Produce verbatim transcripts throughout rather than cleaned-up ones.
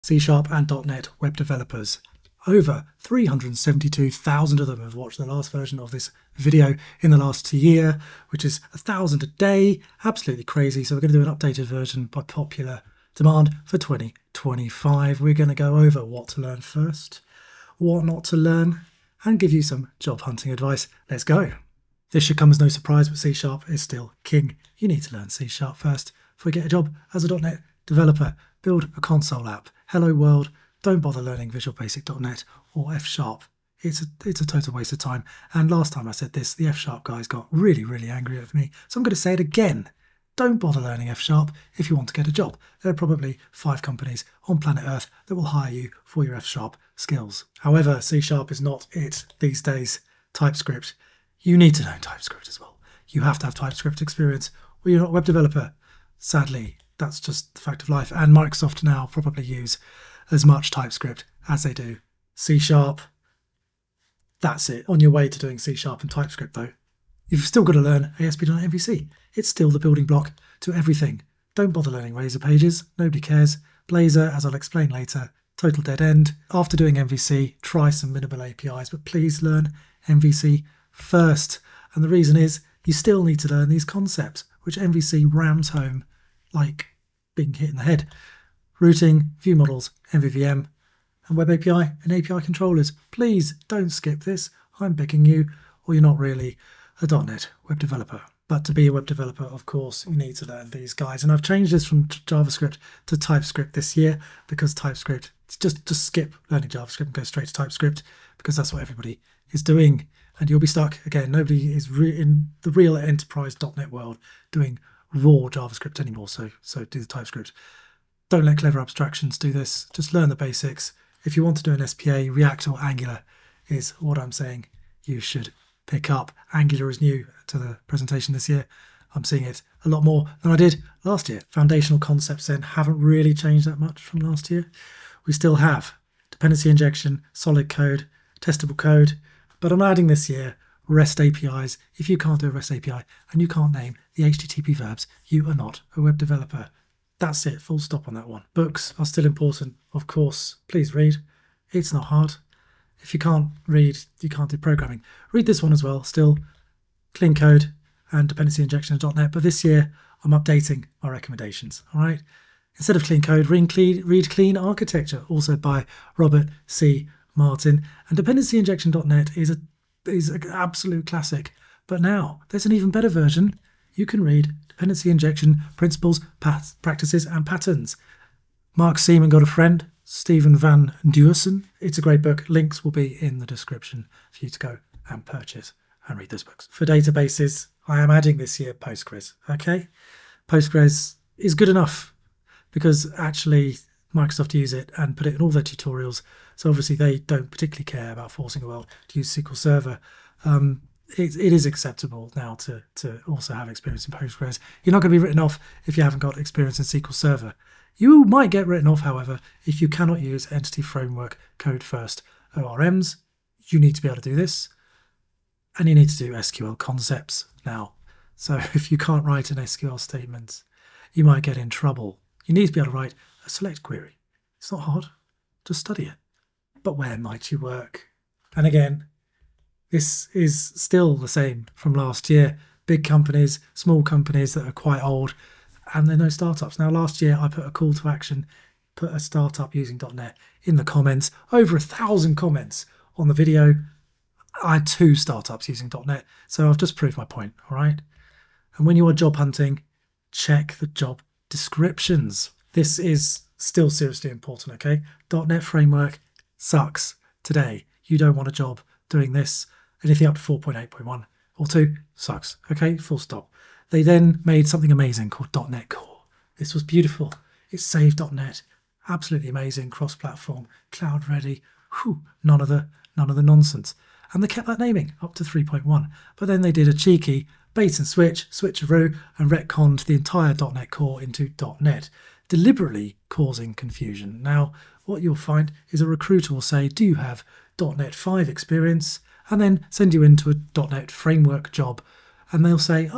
C Sharp and dot net web developers. Over three hundred seventy-two thousand of them have watched the last version of this video in the last year, which is a thousand a day. Absolutely crazy. So we're going to do an updated version by popular demand for twenty twenty-five. We're going to go over what to learn first, what not to learn, and give you some job hunting advice. Let's go. This should come as no surprise, but C Sharp is still king. You need to learn C Sharp first before you get a job as a dot net developer. Build a console app. Hello world. Don't bother learning Visual Basic dot net or F Sharp. It's a, it's a total waste of time. And last time I said this, the F Sharp guys got really, really angry at me. So I'm going to say it again. Don't bother learning F Sharp if you want to get a job. There are probably five companies on planet Earth that will hire you for your F Sharp skills. However, C Sharp is not it these days. TypeScript. You need to know TypeScript as well. You have to have TypeScript experience or you're not a web developer. Sadly, that's just the fact of life. And Microsoft now probably use as much TypeScript as they do C Sharp. That's it. On your way to doing C Sharp and TypeScript though, you've still got to learn A S P dot net M V C. It's still the building block to everything. Don't bother learning Razor Pages. Nobody cares. Blazor, as I'll explain later, total dead end. After doing M V C, try some minimal A P Is, but please learn M V C first. And the reason is you still need to learn these concepts, which M V C rams home like being hit in the head. Routing, view models, M V V M, and web A P I and A P I controllers. Please don't skip this. I'm begging you, or you're not really a dot net web developer. But to be a web developer, of course, you need to learn these guys. And I've changed this from JavaScript to TypeScript this year because TypeScript, just, just skip learning JavaScript and go straight to TypeScript because that's what everybody is doing. And you'll be stuck. Again, nobody is re in the real enterprise dot net world doing raw JavaScript anymore. So, so do the TypeScript. Don't let clever abstractions do this. Just learn the basics. If you want to do an S P A, React or Angular is what I'm saying you should pick up. Angular is new to the presentation this year. I'm seeing it a lot more than I did last year. Foundational concepts then haven't really changed that much from last year. We still have dependency injection, solid code, testable code, but I'm adding this year REST A P Is. If you can't do a REST A P I and you can't name the H T T P verbs, you are not a web developer. That's it, full stop on that one. Books are still important, of course. Please read. It's not hard. If you can't read, you can't do programming. Read this one as well, still clean code and dependency injection dot net. But this year, I'm updating my recommendations, all right? Instead of clean code, read clean, read clean architecture, also by Robert C. Martin. And dependency injection dot net is a is an absolute classic. But now, there's an even better version. You can read Dependency Injection Principles, Pat Practices and Patterns. Mark Seaman got a friend, Stephen Van Duersen. It's a great book. Links will be in the description for you to go and purchase and read those books. For databases, I am adding this year Postgres. Okay, Postgres is good enough because actually Microsoft use it and put it in all their tutorials. So obviously they don't particularly care about forcing the world to use S Q L Server. Um, It, it is acceptable now to, to also have experience in Postgres. You're not going to be written off if you haven't got experience in S Q L Server. You might get written off, however, if you cannot use Entity Framework Code First O R Ms. You need to be able to do this. And you need to do S Q L concepts now. So if you can't write an S Q L statement, you might get in trouble. You need to be able to write a select query. It's not hard. Just study it. But where might you work? And again, this is still the same from last year. Big companies, small companies that are quite old, and there are no startups. Now, last year I put a call to action, put a startup using dot net in the comments. Over a thousand comments on the video. I had two startups using dot net, so I've just proved my point, all right? And when you are job hunting, check the job descriptions. This is still seriously important, okay? dot net framework sucks today. You don't want a job doing this. Anything up to four point eight point one or two sucks, okay? Full stop. They then made something amazing called dot net Core. This was beautiful. It saved dot net. Absolutely amazing, cross-platform, cloud ready. Whew, none of the none of the nonsense. And they kept that naming up to three point one. But then they did a cheeky bait and switch, switcheroo, and retconned the entire dot net Core into dot net, deliberately causing confusion. Now, what you'll find is a recruiter will say, do you have dot net five experience? And then send you into a dot net framework job. And they'll say, oh,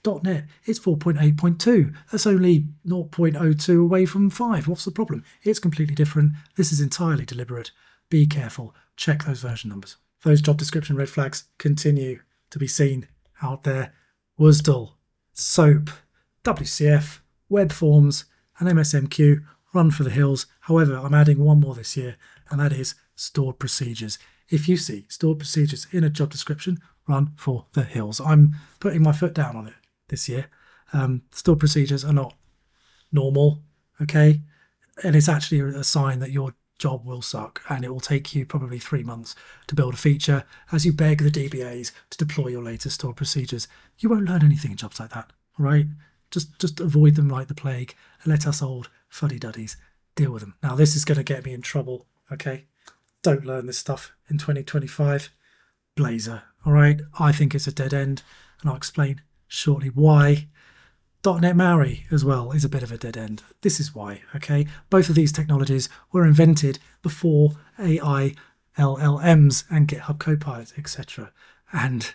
dot net, it's four point eight point two. That's only zero point zero two away from five. What's the problem? It's completely different. This is entirely deliberate. Be careful. Check those version numbers. Those job description red flags continue to be seen out there. WSDL, SOAP, W C F, web forms, and M S M Q run for the hills. However, I'm adding one more this year, and that is stored procedures. If you see stored procedures in a job description, run for the hills. I'm putting my foot down on it this year. Um, stored procedures are not normal, okay? And it's actually a sign that your job will suck, and it will take you probably three months to build a feature as you beg the D B As to deploy your latest stored procedures. You won't learn anything in jobs like that, all right? Just, just avoid them like the plague and let us old fuddy-duddies deal with them. Now, this is going to get me in trouble, okay? Don't learn this stuff in twenty twenty-five. Blazor, all right? I think it's a dead end, and I'll explain shortly why. dot net Maori as well is a bit of a dead end. This is why, okay? Both of these technologies were invented before A I, L L Ms and GitHub Copilot, et cetera. And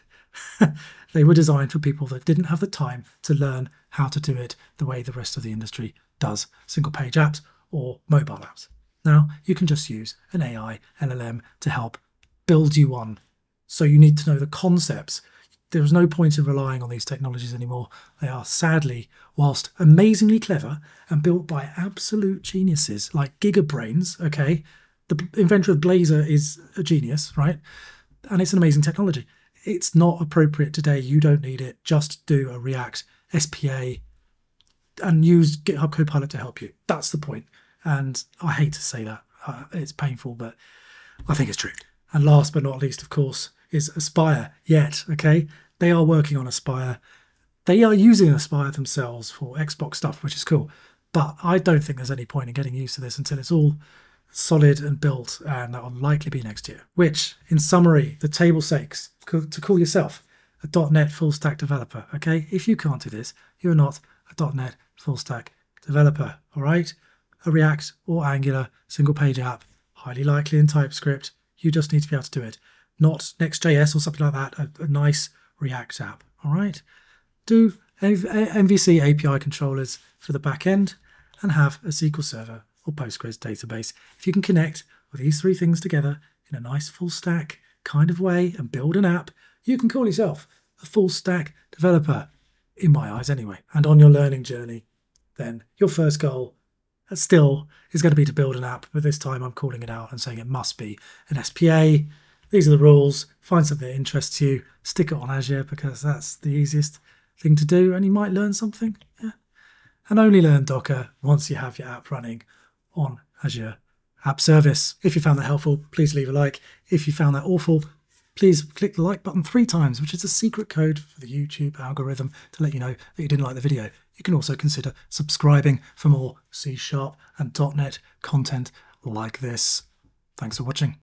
they were designed for people that didn't have the time to learn how to do it the way the rest of the industry does, single page apps or mobile apps. Now, you can just use an A I L L M to help build you one. So you need to know the concepts. There's no point in relying on these technologies anymore. They are sadly, whilst amazingly clever and built by absolute geniuses like gigabrains, okay? The inventor of Blazor is a genius, right? And it's an amazing technology. It's not appropriate today. You don't need it. Just do a React S P A and use GitHub Copilot to help you. That's the point. And I hate to say that. Uh, it's painful, but I think it's true. And last but not least, of course, is Aspire yet, okay? They are working on Aspire. They are using Aspire themselves for Xbox stuff, which is cool. But I don't think there's any point in getting used to this until it's all solid and built, and that will likely be next year. Which, in summary, the table stakes to call yourself a dot net full stack developer, okay? If you can't do this, you're not a dot net full stack developer, all right? A React or Angular single page app, highly likely in TypeScript. You just need to be able to do it. Not Next.js or something like that, a, a nice React app, all right? Do M V C A P I controllers for the back end and have a S Q L Server or Postgres database. If you can connect with these three things together in a nice full stack kind of way and build an app, you can call yourself a full stack developer, in my eyes anyway. And on your learning journey, then your first goal still is going to be to build an app, but this time I'm calling it out and saying it must be an S P A. These are the rules. Find something that interests you, stick it on Azure because that's the easiest thing to do, and you might learn something. Yeah. And only learn Docker once you have your app running on Azure App Service. If you found that helpful, please leave a like. If you found that awful, please click the like button three times, which is a secret code for the YouTube algorithm to let you know that you didn't like the video. You can also consider subscribing for more C sharp and dot net content like this. Thanks for watching.